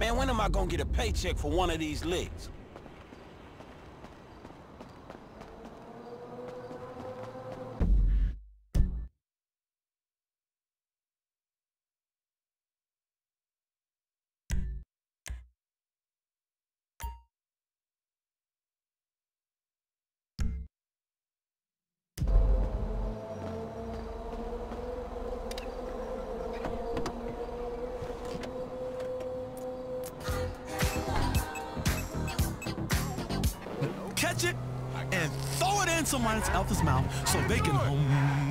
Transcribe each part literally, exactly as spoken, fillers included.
Man, when am I gonna get a paycheck for one of these licks? Catch it and throw it in someone else's mouth so they can hum.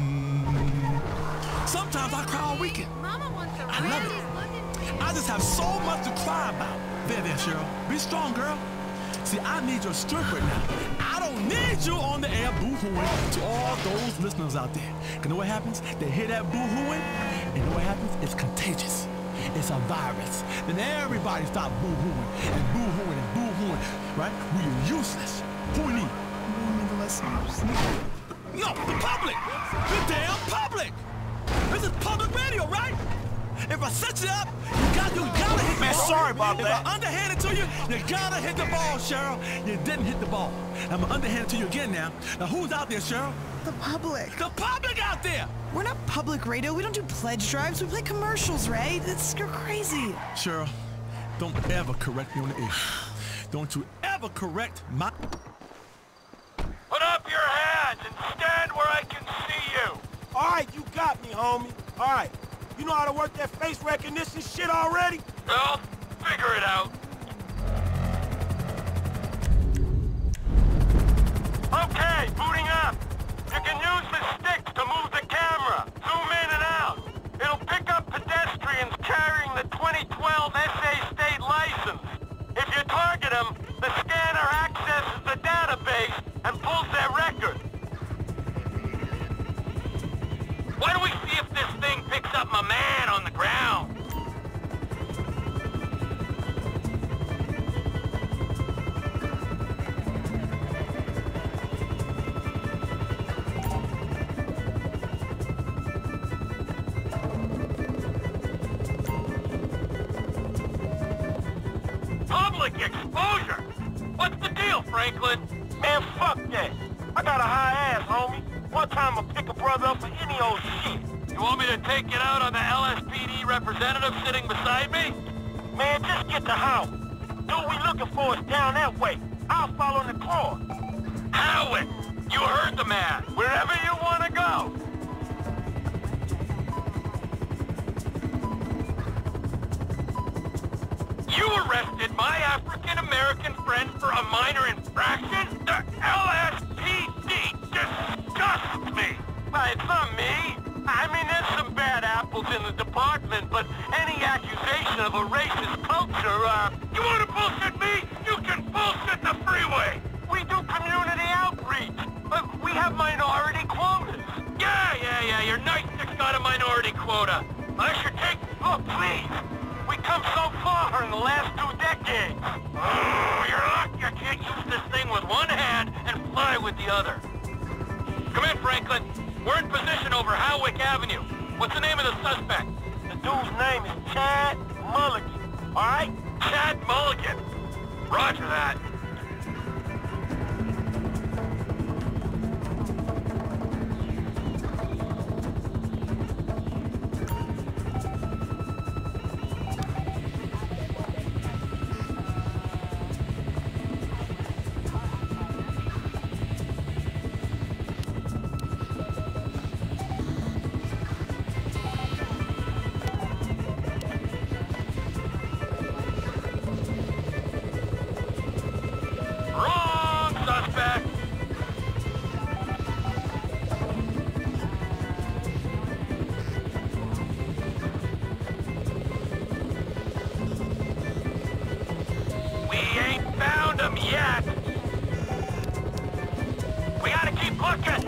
Sometimes I cry all weekend. Mama wants to I love it. I just have so much to cry about. There, there, Cheryl. Be strong, girl. See, I need your strength right now. I don't need you on the air boo-hooing to all those listeners out there. You know what happens? They hear that boo-hooing, and you know what happens? It's contagious. It's a virus. Then everybody stop boo-hooing and boo-hooing and boo-hooing, right? We are useless. Who we need? We need the listeners. No, the public! The damn public! This is public radio, right? If I set you up, you got you gotta hit the Man, ball. sorry about if that. I underhand it to you, you gotta hit the ball, Cheryl. You didn't hit the ball. I'm gonna underhand it to you again now. Now who's out there, Cheryl? The public. The public out there! We're not public radio. We don't do pledge drives. We play commercials, Ray. That's, you're crazy. Cheryl, don't ever correct me on the air. Don't you ever correct my... Put up your hands and stand where I can see you. All right, you got me, homie. All right. You know how to work that face recognition shit already? Well, figure it out. Okay, booting up. You can use the sticks to move the camera. Zoom in and out. It'll pick up pedestrians carrying the twenty twelve S A state license. If you target them, the scanner accesses the database and pulls their record. Why don't we see if this thing picks up my man on the ground? Public exposure? What's the deal, Franklin? Man, fuck that. I got a high ass, homie. One time I'll pick a brother up for any old shit. You want me to take it out on the L S P D representative sitting beside me? Man, just get the house. Dude we looking for is down that way. I'll follow the car. Howard, you heard the man. Wherever you want to go. You arrested my African-American friend for a minor infraction? The L S P D disgusts me! Why, it's not me. I mean, there's some bad apples in the department, but any accusation of a racist culture, uh... You want to bullshit me? You can bullshit the freeway! We do community outreach, but we have minority quotas. Yeah, yeah, yeah, your night stick's got a minority quota. I should take... Look, please! We come so far in the last two decades. Oh, you're lucky I can't use this thing with one hand and fly with the other. Come in, Franklin. We're in position over Howick Avenue. What's the name of the suspect? The dude's name is Chad Mulligan. All right? Chad Mulligan. Roger that. Yet. We gotta keep looking.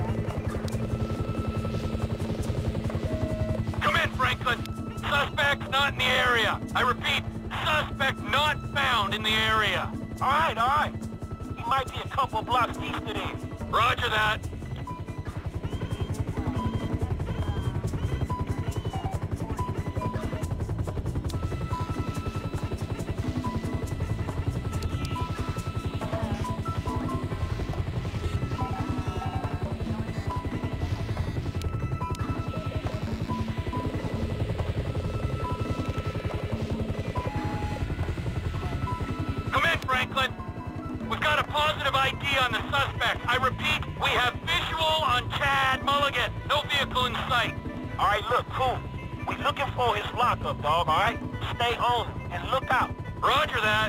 Come in, Franklin. Suspect's not in the area. I repeat, suspect not found in the area. All right, all right. He might be a couple blocks east of there. Roger that. Franklin. We've got a positive I D on the suspect. I repeat, we have visual on Chad Mulligan. No vehicle in sight. All right, look, cool. We looking for his lockup, dog, all right? Stay on him and look out. Roger that.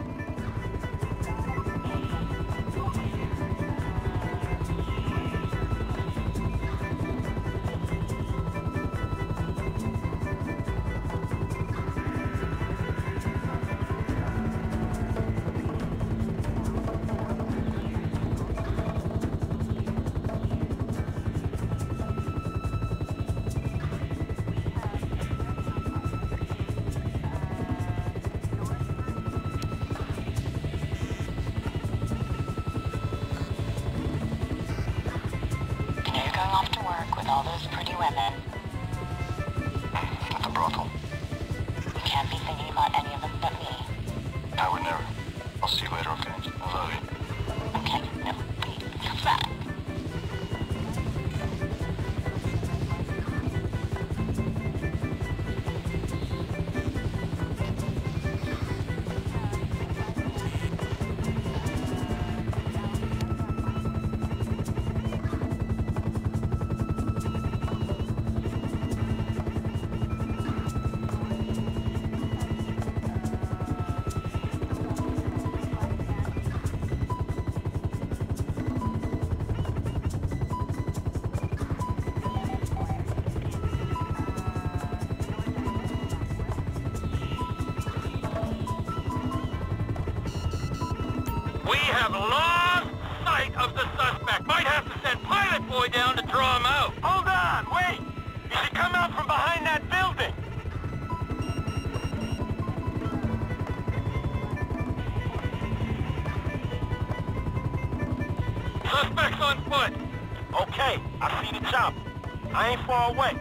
Off to work with all those pretty women. At the brothel. You can't be thinking about any of them but me. I would never. I'll see you later, okay? I love you. Okay, no, wait, you're fat. We have lost sight of the suspect. Might have to send Pilot Boy down to draw him out. Hold on, wait. He should come out from behind that building. Suspect's on foot. Okay, I see the chopper. I ain't far away.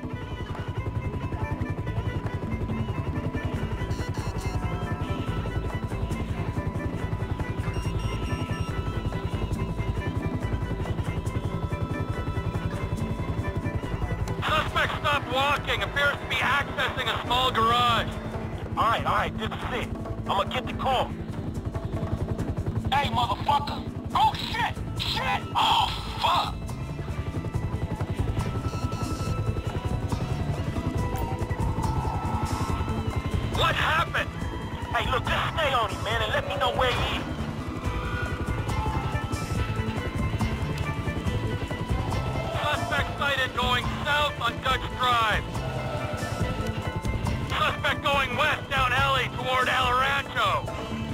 Suspect stopped walking. Appears to be accessing a small garage. All right, all right, this is it. I'm gonna get the call. Hey, motherfucker! Oh, shit! Shit! Oh, fuck! What happened? Hey, look, just stay on him, man, and let me know where he is. Suspect sighted going south on Dutch Drive. Suspect going west down alley toward El Rancho.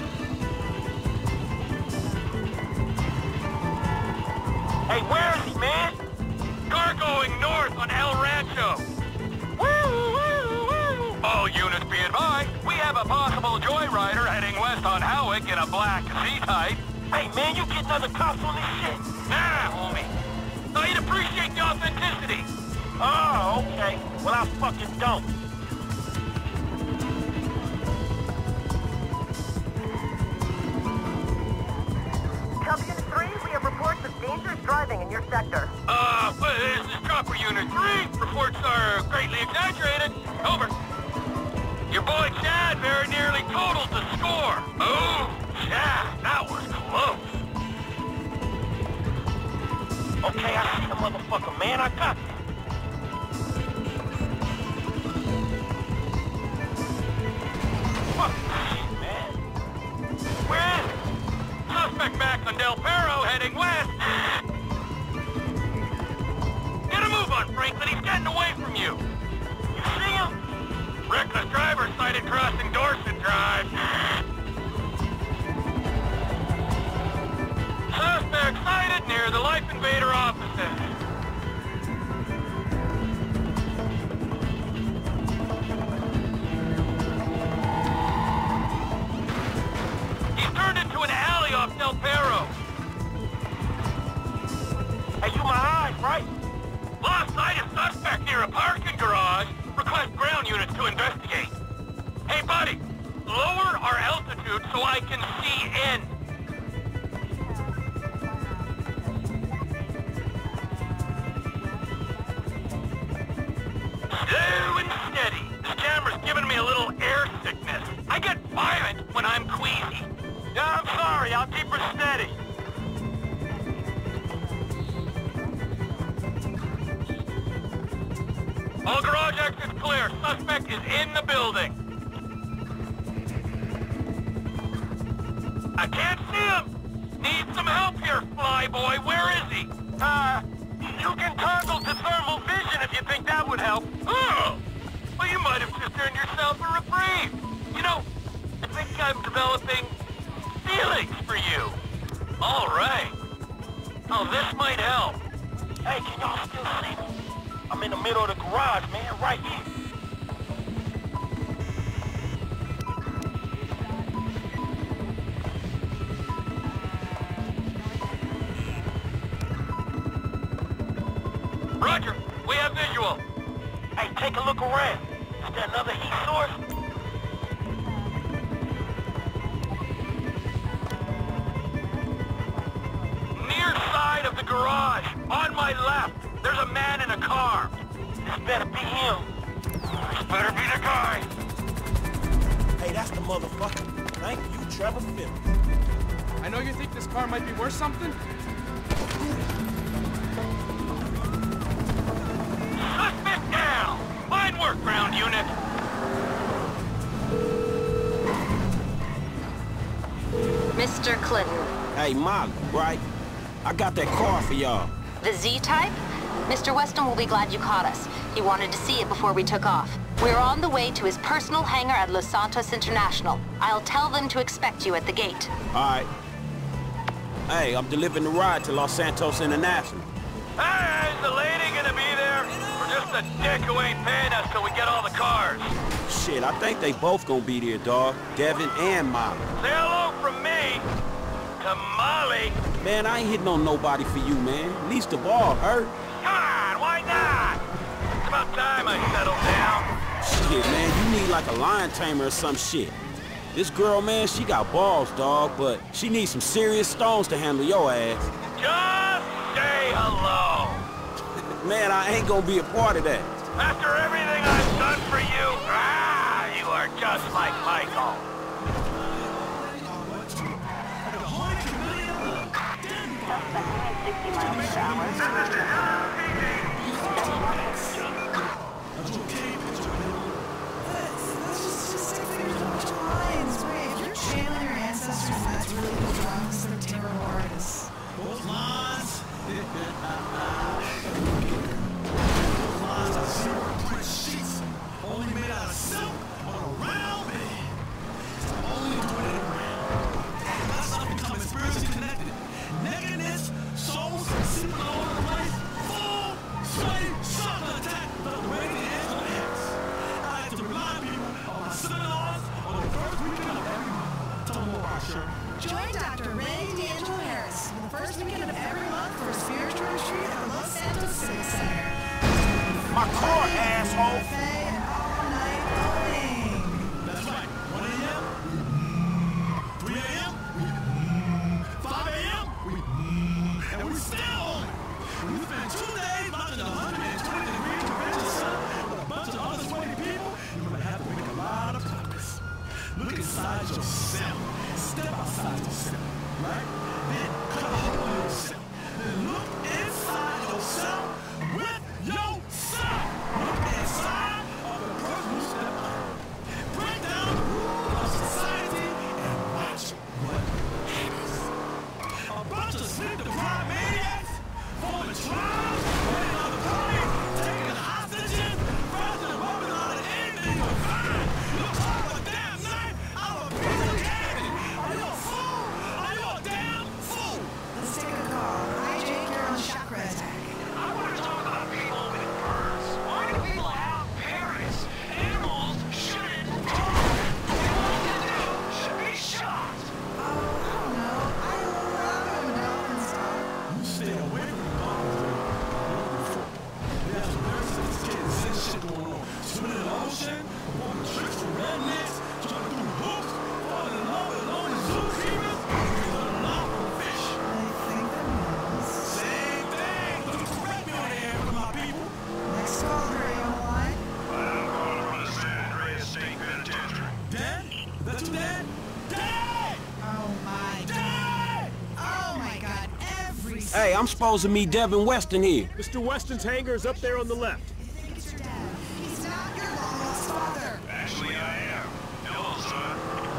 Hey, where is he, man? Car going north on El Rancho. Woo, woo, woo. All units be advised, we have a possible joyrider heading west on Howick in a black Z-Type. Hey, man, you getting other cops on this shit? Nah, homie. Thought you'd appreciate the authenticity. Oh, okay. Well, I fucking don't. Cub Unit three, we have reports of dangerous driving in your sector. Uh, well, this is Chopper Unit three. Reports are greatly exaggerated. Over. Your boy Chad very nearly totaled the score. Oh, Chad, that was close. Okay, I see the motherfucker, man. I got this. Fuck this shit, man. Where is it? Suspect back on Del Perro heading west. Get a move on, Franklin. He's getting away from you. You see him? Reckless driver sighted crossing Dorset Drive. Suspect sighted near the Life Invader offices. He's turned into an alley off Del Perro. Hey, you my eyes, right? Lost sight of suspect near a parking garage. Request ground units to investigate. Hey, buddy, lower our altitude so I can see in. Slow and steady. This camera's giving me a little air sickness. I get violent when I'm queasy. Yeah, I'm sorry. I'll keep her steady. All garage exits clear. Suspect is in the building. I can't see him. Need some help here, flyboy. Where is he? Uh, you can toggle to thermal vision if you think that would help. Oh! Well, you might have just earned yourself a reprieve. You know, I think I'm developing feelings for you. All right. Oh, this might help. Hey, can y'all still see me? I'm in the middle of the garage, man, right here. Roger, we have visual. Hey, take a look around. Is there another heat source? Near side of the garage, on my left. There's a man in a car. This better be him. This better be the guy. Hey, that's the motherfucker. Thank you, Trevor Phillips. I know you think this car might be worth something. Suspect down! Fine work, ground unit. Mister Clinton. Hey, Molly, right? I got that car for y'all. The Z-Type? Mister Weston will be glad you caught us. He wanted to see it before we took off. We're on the way to his personal hangar at Los Santos International. I'll tell them to expect you at the gate. All right. Hey, I'm delivering the ride to Los Santos International. Hey, is the lady gonna be there? Or just a dick who ain't paying us till we get all the cars? Shit, I think they both gonna be there, dawg. Devin and Molly. Say hello from me to Molly. Man, I ain't hitting on nobody for you, man. Least of all, hurt. Come on, why not? It's about time I settled down. Shit, man, you need like a lion tamer or some shit. This girl, man, she got balls, dawg, but she needs some serious stones to handle your ass. Just say hello. Man, I ain't gonna be a part of that. After everything I've done for you, ah, you are just like Michael. sixty miles per hour. Those lines, those lines are zero print sheets, only made out of silk on a round bed. It's the only way to round. That's not becoming spiritually connected. Nakedness, souls, sleeping all over the place, full, sweaty, shotgun attack without the way the edge of the heads. I like to remind people of my seminars on the first weekend of every month. Tell them more about sure. Join Doctor Ray D'Angelo Harris on the first weekend of every month for a spiritual retreat at the Los Santos Civic Center. My car, asshole! Buffet and all night going. That's right. one A M three A M five A M and we still on it. When you spend two days watching a one hundred twenty degree convention center with a bunch of other sweaty people, you're gonna have to make a lot of progress. Look inside yourself. Step outside yourself, right? Then cut a hole in yourself. Then look inside yourself with yourself. Look inside of the person who stepped out. Break down the rules of society and watch what happens. A bunch of sleep-deprived maniacs forming tribes, waiting on the party, taking hostages, rather than rubbing on anything you'll find. You'll carve a damn knife out of a piece of candy. Are you a fool? Are you a damn fool? Hey, I'm supposed to meet Devin Weston here. Mister Weston's hangar is up there on the left. He's not your long-lost father. Actually, I am. Hello, son.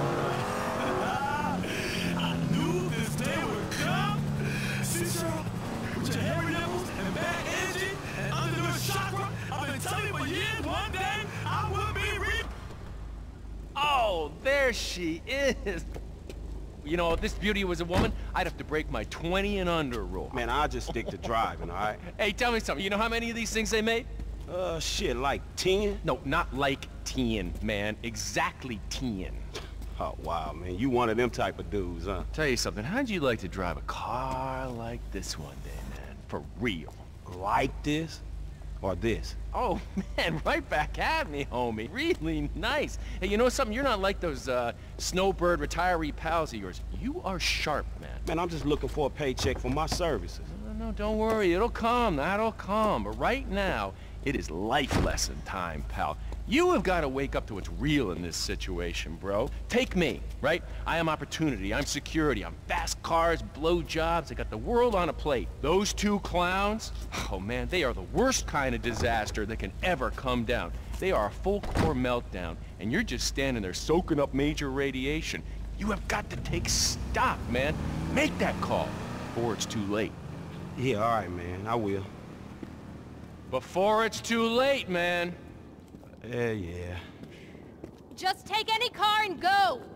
I knew this day would come. See, Cheryl, with your hairy nipples and bad energy and undernourished chakra, I've been telling you for years one day I will be re- Oh, there she is. You know, if this beauty was a woman, I'd have to break my twenty and under rule. Man, I'll just stick to driving, all right? Hey, tell me something. You know how many of these things they made? Uh, shit, like ten? No, not like ten, man. Exactly ten. Oh, wow, man. You one of them type of dudes, huh? Tell you something. How'd you like to drive a car like this one day, man? For real. Like this? Or this? Oh, man, right back at me, homie. Really nice. Hey, you know something? You're not like those uh, snowbird retiree pals of yours. You are sharp, man. Man, I'm just looking for a paycheck for my services. No, no, don't worry. It'll come. That'll come. But right now, it is life lesson time, pal. You have got to wake up to what's real in this situation, bro. Take me, right? I am opportunity. I'm security. I'm fast cars, blow jobs. I got the world on a plate. Those two clowns, oh man, they are the worst kind of disaster that can ever come down. They are a full core meltdown, and you're just standing there soaking up major radiation. You have got to take stock, man. Make that call before it's too late. Yeah, all right, man. I will. Before it's too late, man. Yeah, yeah. Just take any car and go!